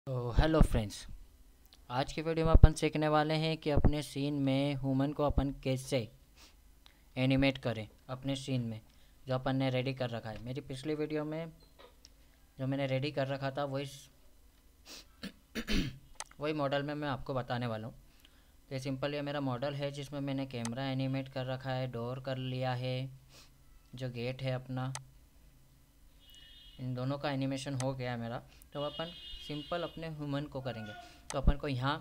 तो hello friends, आज की वीडियो में अपन सीखने वाले हैं कि अपने सीन में ह्यूमन को अपन कैसे एनिमेट करें अपने सीन में जो अपन ने रेडी कर रखा है। मेरी पिछली वीडियो में जो मैंने रेडी कर रखा था वही वही मॉडल में मैं आपको बताने वाला हूँ। तो सिंपल ये मेरा मॉडल है जिसमें मैंने कैमरा एनिमेट कर रखा है, डोर कर लिया है, जो गेट है अपना, इन दोनों का एनिमेशन हो गया है मेरा। तो अपन सिंपल अपने ह्यूमन को करेंगे। तो अपन को यहाँ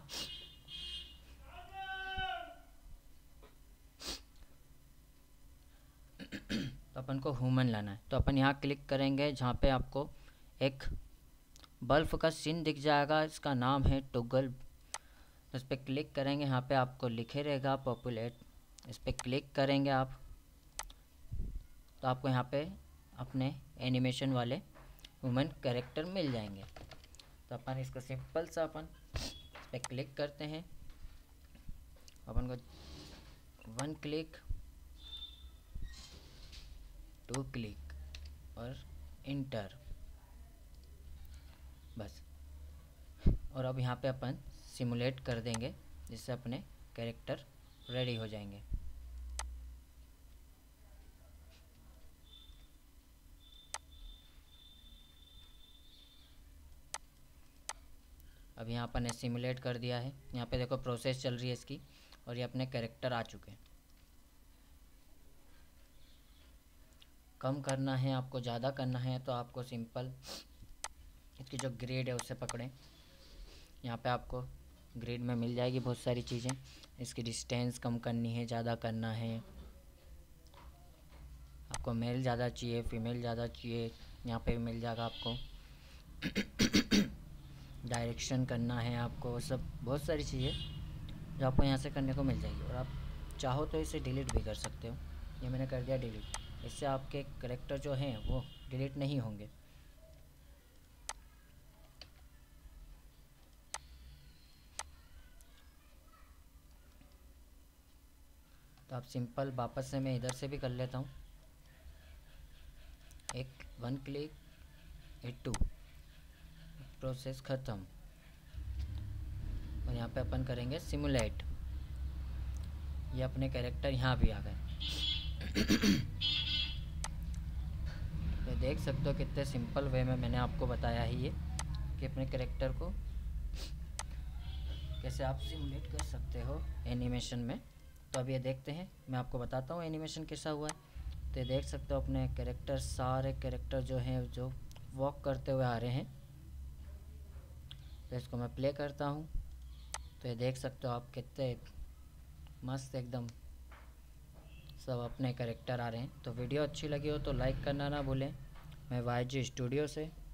तो अपन को ह्यूमन लाना है। तो अपन यहाँ क्लिक करेंगे जहाँ पे आपको एक बल्ब का सीन दिख जाएगा, इसका नाम है टॉगल। इस पर क्लिक करेंगे, यहाँ पे आपको लिखे रहेगा पॉपुलेट, इस पर क्लिक करेंगे आप तो आपको यहाँ पे अपने एनिमेशन वाले ह्यूमन कैरेक्टर मिल जाएंगे। तो अपन इसको सिंपल सा अपन इस पर क्लिक करते हैं, अपन को 1 क्लिक 2 क्लिक और इंटर, बस। और अब यहाँ पे अपन सिमुलेट कर देंगे जिससे अपने कैरेक्टर रेडी हो जाएंगे। अब यहाँ अपन ने सिमुलेट कर दिया है, यहाँ पे देखो प्रोसेस चल रही है इसकी, और ये अपने कैरेक्टर आ चुके हैं। कम करना है आपको, ज़्यादा करना है तो आपको सिंपल इसकी जो ग्रेड है उससे पकड़ें। यहाँ पे आपको ग्रेड में मिल जाएगी बहुत सारी चीज़ें। इसकी डिस्टेंस कम करनी है, ज़्यादा करना है, आपको मेल ज़्यादा चाहिए, फीमेल ज़्यादा चाहिए, यहाँ पे भी मिल जाएगा आपको। डायरेक्शन करना है आपको, सब बहुत सारी चीज़ें जो आपको यहाँ से करने को मिल जाएगी। और आप चाहो तो इसे डिलीट भी कर सकते हो। ये मैंने कर दिया डिलीट, इससे आपके कैरेक्टर जो हैं वो डिलीट नहीं होंगे। तो आप सिंपल वापस से मैं इधर से भी कर लेता हूँ, 1 क्लिक 2, प्रोसेस ख़त्म। और यहाँ पे अपन करेंगे सिमुलेट, ये अपने कैरेक्टर यहाँ भी आ गए। तो देख सकते हो कितने सिंपल वे में मैंने आपको बताया ही ये कि अपने कैरेक्टर को कैसे आप सिमुलेट कर सकते हो एनिमेशन में। तो अब ये देखते हैं, मैं आपको बताता हूँ एनिमेशन कैसा हुआ है। तो ये देख सकते हो अपने कैरेक्टर, सारे कैरेक्टर जो हैं जो वॉक करते हुए आ रहे हैं। तो इसको मैं प्ले करता हूँ, तो ये देख सकते हो आप कितने मस्त एकदम सब अपने कैरेक्टर आ रहे हैं। तो वीडियो अच्छी लगी हो तो लाइक करना ना भूलें। मैं YG स्टूडियो से